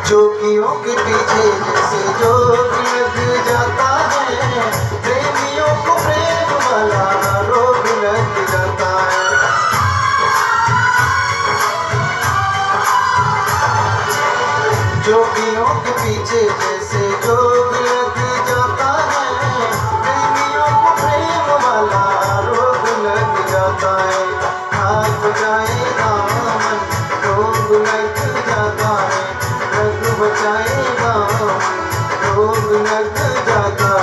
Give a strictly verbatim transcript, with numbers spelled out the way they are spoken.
जोगियों के पीछे जैसे जोग लग जाता है, प्रेमियों को प्रेम वाला रोग लग जाता है। जोगियों के पीछे जैसे जोग लग जाता है, प्रेमियों को प्रेम वाला रोग लग जाता है। हाथ बजाए दामन रोग लग जाता है, रग बचाए दामन रोग लग जाता है।